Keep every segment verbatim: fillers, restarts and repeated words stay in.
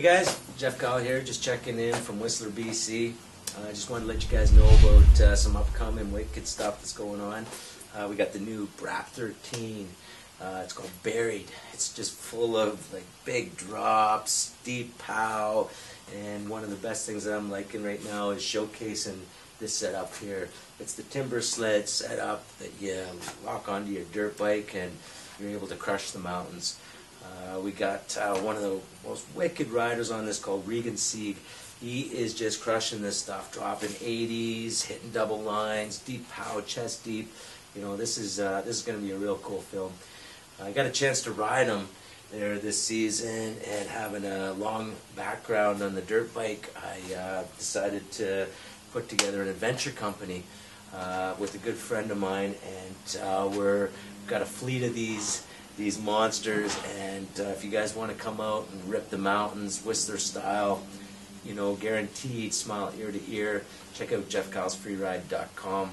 Hey guys, Geoff here, just checking in from Whistler, B C. I uh, just wanted to let you guys know about uh, some upcoming wicked stuff that's going on. Uh, we got the new Braaap thirteen. Uh, it's called Buried. It's just full of like big drops, deep pow, and one of the best things that I'm liking right now is showcasing this setup here. It's the timber sled setup that you lock onto your dirt bike and you're able to crush the mountains. Uh, we got uh, one of the most wicked riders on this called Reagan Sieg. He is just crushing this stuff, dropping eighties, hitting double lines, deep pow, chest deep. You know, this is uh, this is going to be a real cool film. I got a chance to ride him there this season, and having a long background on the dirt bike, I uh, decided to put together an adventure company uh, with a good friend of mine, and uh, we're we've got a fleet of these these monsters. And uh, if you guys want to come out and rip the mountains Whistler style, you know, guaranteed smile ear to ear, check out jeff kyles free ride dot com.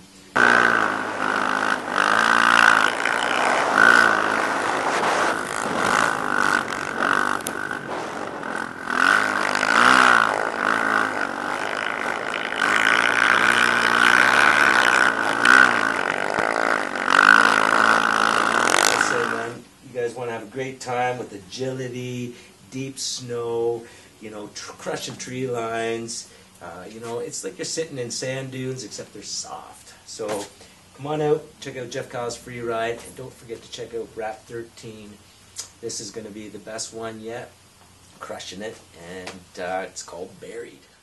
You guys want to have a great time with agility, deep snow, you know, tr crushing tree lines. Uh, you know, it's like you're sitting in sand dunes, except they're soft. So come on out, check out Jeff Kyles Free Ride, and don't forget to check out Braaap thirteen. This is going to be the best one yet, crushing it, and uh, it's called Buried.